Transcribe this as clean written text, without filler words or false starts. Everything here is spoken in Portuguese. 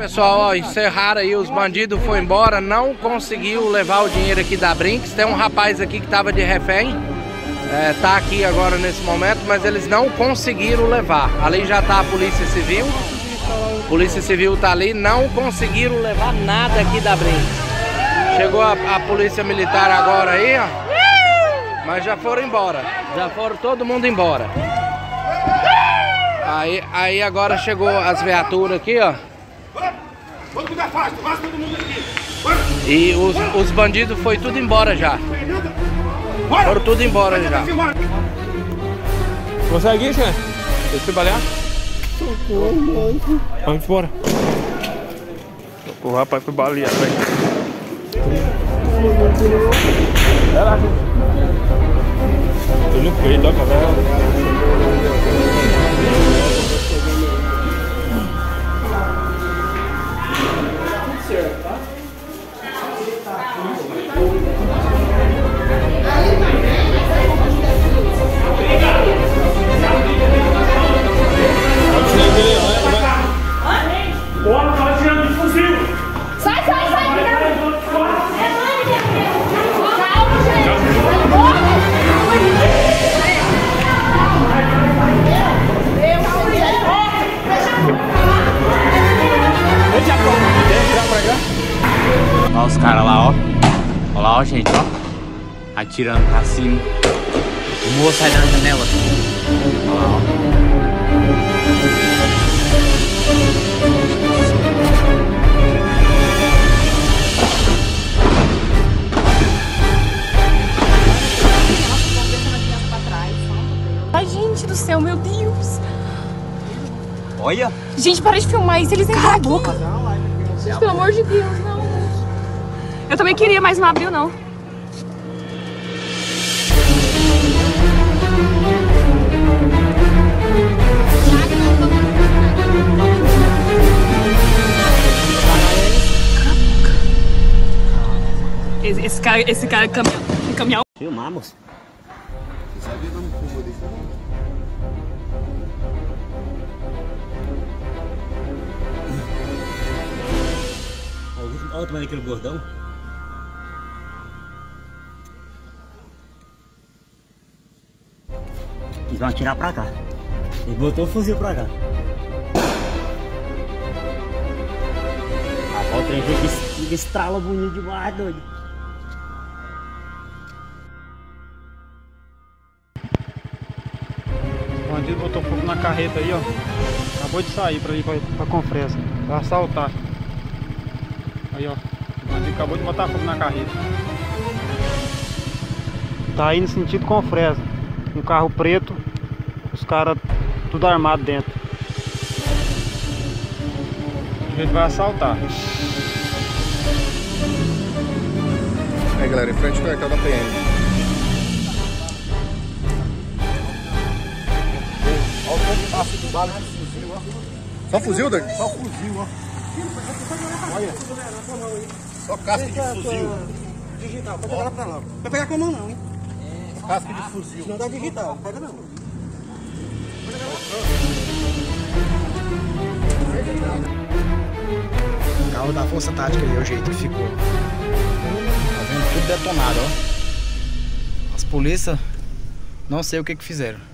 Pessoal, ó, encerraram aí, os bandidos foram embora, não conseguiu levar o dinheiro aqui da Brinks. Tem um rapaz aqui que tava de refém, tá aqui agora nesse momento, mas eles não conseguiram levar. Ali já tá a Polícia Civil. Polícia Civil tá ali, não conseguiram levar nada aqui da Brinks. Chegou a Polícia Militar agora aí, ó, mas já foram embora, já foram todo mundo embora. Aí agora chegou as viaturas aqui, ó. E os bandidos foi tudo embora já. Foram tudo embora já. Consegue ir, chefe? Deixa eu trabalhar? Vamos embora. O rapaz foi baleado, velho. Vai lá, gente. Tô no peito, ó, galera. Bora, tá atirando de fuzil! Sai! Olha os caras lá, ó. Olha lá, ó, gente, ó. Atirando pra cima. O moço sai da janela. Olha lá, ó. Ai, gente do céu, meu Deus. Olha. Gente, para de filmar isso, eles entram aqui. Boca. Gente, pelo amor de Deus, não. Eu também queria, mas não abriu, não. Esse cara caminhão. Filmar, moço. Olha o tamanho daquele gordão. Eles vão atirar pra cá. Ele botou o fuzil pra cá. A volta aí que estrala bonito demais, doido. O bandido botou fogo na carreta aí, ó. Acabou de sair pra ir pra Confresa. Pra assaltar. Aí, ó. O bandido acabou de botar fogo na carreta. Tá aí no sentido Confresa. Um carro preto. Os caras tudo armado dentro. A gente vai assaltar. Aí, galera, em frente ao quartel da PM. Olha o tanto de passo de bala de fuzil, ó. Só fuzil, Doug? Só fuzil, ó. Olha. Só casca de fuzil. Digital, pode pegar pra lá. Não vai pegar com a mão não, hein? Casca de fuzil. Não dá digital, não pega não. O carro da Força Tática aí, é o jeito que ficou. Tá vendo tudo detonado, ó. As polícias, não sei o que fizeram.